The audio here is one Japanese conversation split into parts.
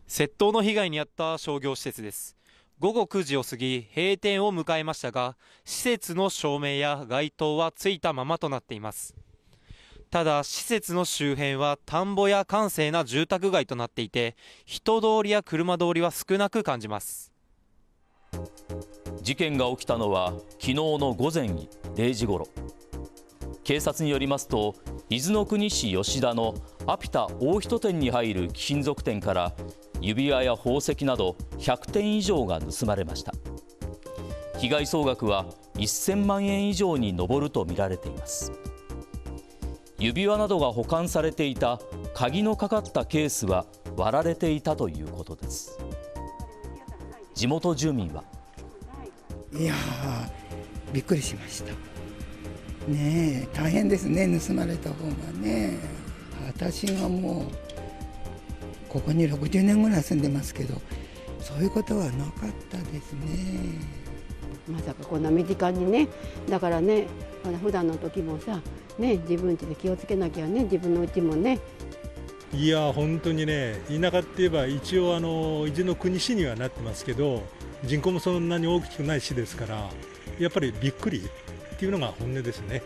窃盗の被害に遭った商業施設です。午後9時を過ぎ、閉店を迎えましたが、施設の照明や街灯はついたままとなっています。ただ、施設の周辺は田んぼや閑静な住宅街となっていて、人通りや車通りは少なく感じます。 事件が起きたのは昨日の午前0時ごろ。警察によりますと、伊豆の国市吉田のアピタ大人店に入る貴金属店から指輪や宝石など100点以上が盗まれました。被害総額は1000万円以上に上るとみられています。指輪などが保管されていた鍵のかかったケースは割られていたということです。地元住民は、 いやー、びっくりしましたね。大変ですね、盗まれた方がね。私がもうここに60年ぐらい住んでますけど、そういうことはなかったですね。 まさかこんな身近にね、だからね、普段の時もさ、ね、自分家で気をつけなきゃね、自分の家もね。 いや本当にね、田舎って言えば一応伊豆の国市にはなってますけど、人口もそんなに大きくない市ですから、やっぱりびっくりっていうのが本音ですね。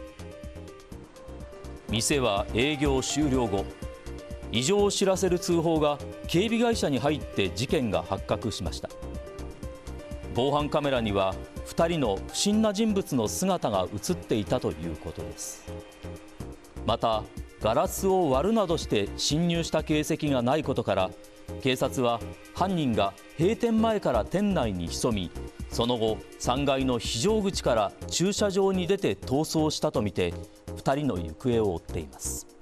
店は営業終了後、異常を知らせる通報が警備会社に入って事件が発覚しました。防犯カメラには2人の不審な人物の姿が映っていたということです。またガラスを割るなどして侵入した形跡がないことから、警察は犯人が閉店前から店内に潜み、その後3階の非常口から駐車場に出て逃走したとみて2人の行方を追っています。